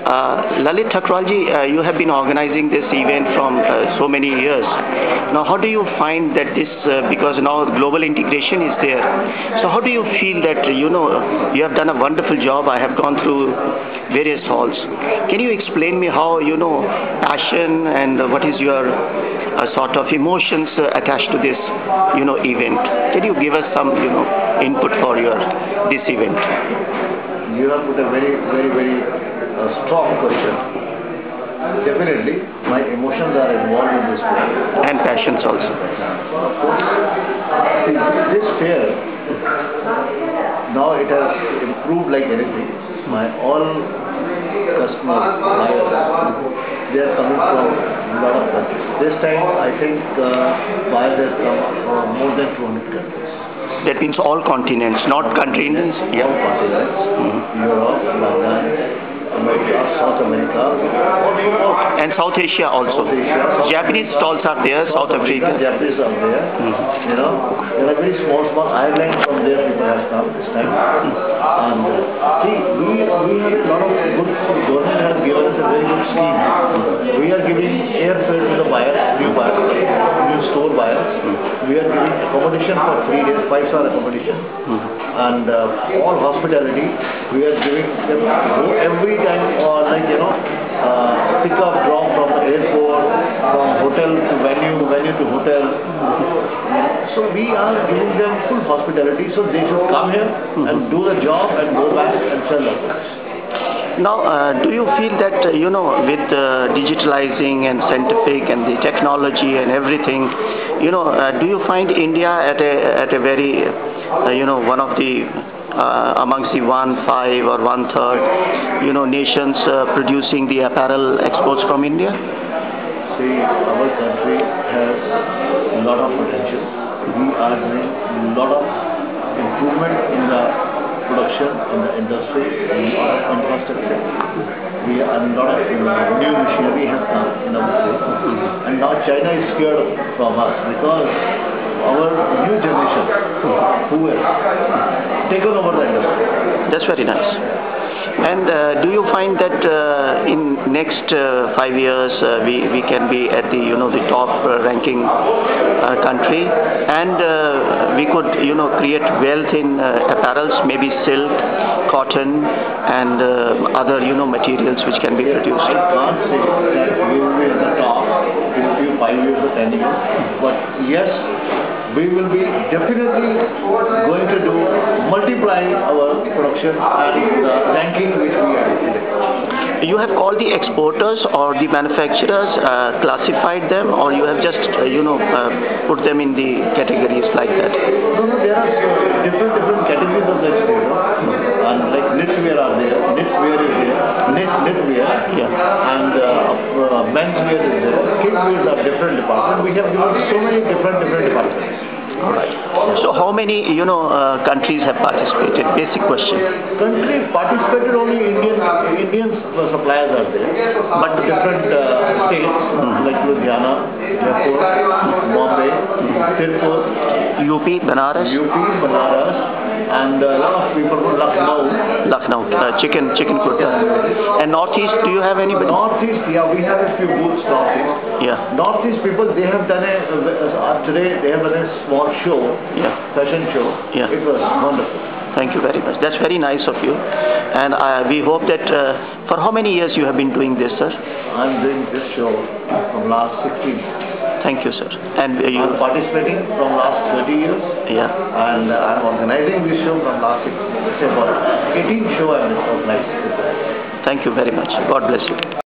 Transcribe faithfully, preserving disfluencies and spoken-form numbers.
Uh, Lalit Thakralji, uh, you have been organizing this event from uh, so many years. Now, how do you find that this, uh, because now global integration is there, so how do you feel that, you know, you have done a wonderful job. I have gone through various halls. Can you explain me how, you know, passion and uh, what is your uh, sort of emotions uh, attached to this, you know, event? Can you give us some, you know, input for your this event? You have put a very, very, very uh, strong question. Definitely, my emotions are involved in this fair. And passions also. Of course, see, this fair, now it has improved like anything. My all customers, buyers, they are coming from a lot of countries. This time, I think uh, buyers have come from more than two hundred countries. That means all continents, not countries. Yeah. All continents, mm-hmm. Europe, London, America, South America, also, and South Asia also. South Asia, South Japanese stalls are there, South, South Africa. Africa. Japanese are there. Mm-hmm. You know, there are very small, small islands from there people have come this time. Mm-hmm. And uh, see, we we have a lot of good. Government has given us a very good scheme. Mm-hmm. We are giving airfare to the buyers, new buyers, new store buyers. Mm-hmm. We are giving accommodation for three days, five star accommodation, mm-hmm. and uh, all hospitality. We are giving them every time, or like you know, uh, pick up, drop from the airport, from hotel to venue, venue to hotel. Mm-hmm. So we are giving them full hospitality, so they should come here mm-hmm. and do the job and go back and sell their products. Now, uh, do you feel that, uh, you know, with uh, digitalizing and scientific and the technology and everything, you know, uh, do you find India at a, at a very, uh, you know, one of the, uh, amongst the one, five or one third, you know, nations uh, producing the apparel exports from India? See, our country has a lot of potential. We are doing a lot of improvement in the production, in the industry, in our infrastructure. We are a lot of you know, new machinery has come in our country. And now China is scared from us because our new generation who has taken over the industry. That's very nice. And uh, do you find that uh, in next uh, five years uh, we, we can be at the you know the top uh, ranking uh, country, and uh, we could you know create wealth in uh, apparels, maybe silk, cotton, and uh, other you know materials which can be produced? I can't say that we will be at the top in a few five years or ten years, but yes, we will be definitely going to do multiply our production and the ranking which we are today. You have called the exporters or the manufacturers, uh, classified them, or you have just uh, you know uh, put them in the categories like that? No, no, there are uh, different different categories of the exporter, and like knitwear are there, knitwear is there, knit knitwear, yeah, and uh, uh, menswear is there. Kidswear are different departments. We have given so many different different departments. All right. So how many, you know, uh, countries have participated? Basic question. Countries participated, only Indian Indian suppliers are there, but different uh, states mm-hmm. like Ludhiana, Jaipur, Bombay, Tirupur, U P, Banaras, U P, Banaras, and a lot of people from Lucknow. Lucknow, uh, chicken, chicken kurta. And Northeast, do you have anybody? Northeast, yeah, we have a few booths Northeast. Yeah. Northeast people, they have done a uh, today they have done a small show, yeah, fashion show. Yeah. It was wonderful. Thank you very much. That's very nice of you. And uh, we hope that, uh, for how many years you have been doing this, sir? I'm doing this show from last sixteen years. Thank you, sir. And uh, you I'm participating from last thirty years. Yeah. And uh, I'm organizing this show from last sixteen, say about eighteen show I'm organizing. Thank you very much. God bless you.